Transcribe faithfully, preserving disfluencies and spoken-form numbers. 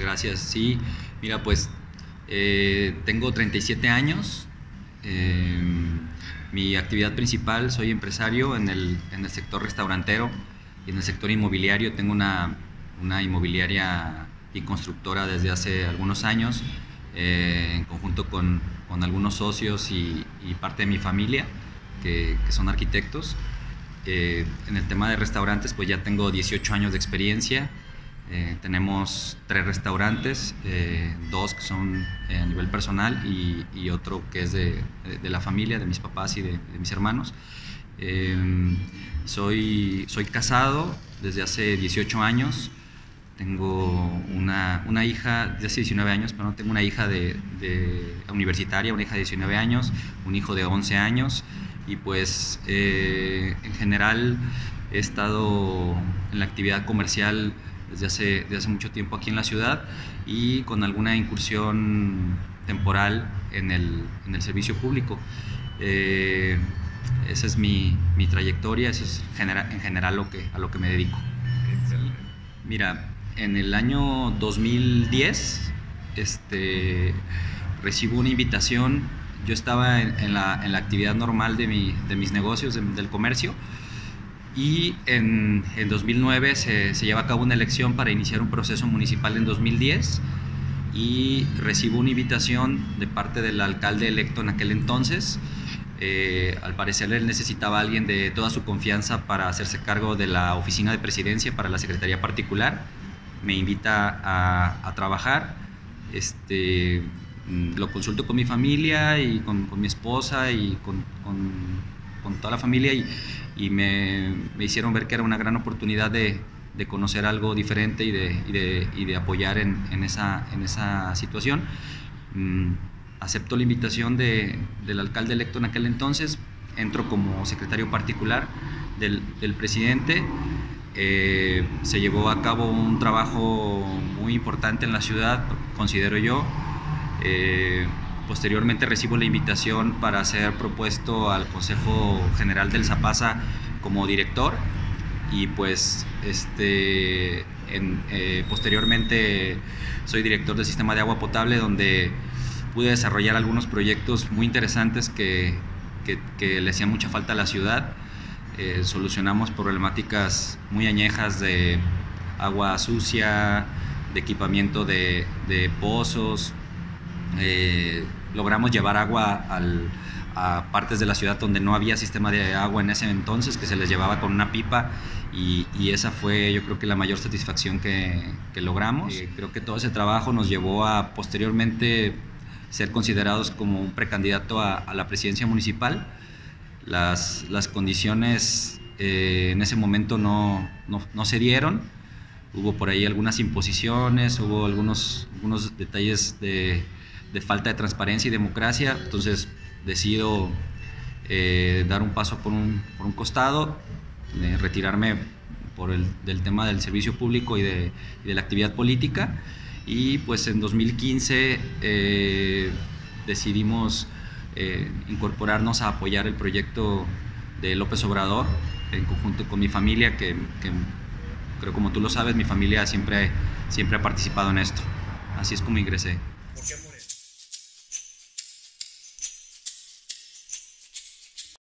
gracias. Sí, mira, pues eh, tengo treinta y siete años. Eh, Mi actividad principal, soy empresario en el, en el sector restaurantero y en el sector inmobiliario. Tengo una, una inmobiliaria y constructora desde hace algunos años, eh, en conjunto con, con algunos socios y, y parte de mi familia, que, que son arquitectos. Eh, en el tema de restaurantes, pues ya tengo dieciocho años de experiencia. Eh, tenemos tres restaurantes, eh, dos que son eh, a nivel personal y, y otro que es de, de, de la familia, de mis papás y de, de mis hermanos. Eh, soy, soy casado desde hace dieciocho años. Tengo una, una hija de hace diecinueve años, pero no tengo una hija de, de universitaria, una hija de diecinueve años, un hijo de once años. Y pues eh, en general he estado en la actividad comercial desde hace, desde hace mucho tiempo aquí en la ciudad y con alguna incursión temporal en el, en el servicio público. Eh, esa es mi, mi trayectoria, eso es genera, en general lo que, a lo que me dedico. Excelente. Mira, en el año dos mil diez este, recibo una invitación. Yo estaba en, en, la, en la actividad normal de, mi, de mis negocios, de, del comercio, y en, en dos mil nueve se, se lleva a cabo una elección para iniciar un proceso municipal en dos mil diez y recibo una invitación de parte del alcalde electo en aquel entonces. Eh, al parecer él necesitaba a alguien de toda su confianza para hacerse cargo de la oficina de presidencia para la secretaría particular. Me invita a, a trabajar. Este, lo consulto con mi familia y con, con mi esposa y con, con, con toda la familia y, y me, me hicieron ver que era una gran oportunidad de, de conocer algo diferente y de, y de, y de apoyar en, en, esa, en esa situación. Mm, acepto la invitación de, del alcalde electo en aquel entonces, entro como secretario particular del, del presidente. Eh, se llevó a cabo un trabajo muy importante en la ciudad, considero yo. Eh, posteriormente recibo la invitación para ser propuesto al Consejo General del Zapasa como director y pues este, en, eh, posteriormente soy director del sistema de agua potable, donde pude desarrollar algunos proyectos muy interesantes que, que, que le hacían mucha falta a la ciudad. Eh, solucionamos problemáticas muy añejas de agua sucia, de equipamiento de, de pozos. Eh, logramos llevar agua al, a partes de la ciudad donde no había sistema de agua en ese entonces, que se les llevaba con una pipa, y, y esa fue, yo creo que la mayor satisfacción que, que logramos. Eh, creo que todo ese trabajo nos llevó a posteriormente ser considerados como un precandidato a, a la presidencia municipal. Las, las condiciones eh, en ese momento no, no, no se dieron. Hubo por ahí algunas imposiciones, hubo algunos, algunos detalles de, de falta de transparencia y democracia. Entonces decido eh, dar un paso por un, por un costado, eh, retirarme por el, del tema del servicio público y de, y de la actividad política. Y pues en dos mil quince eh, decidimos eh, incorporarnos a apoyar el proyecto de López Obrador en conjunto con mi familia, que, que creo, como tú lo sabes, mi familia siempre, siempre ha participado en esto. Así es como ingresé. ¿Por qué Morena?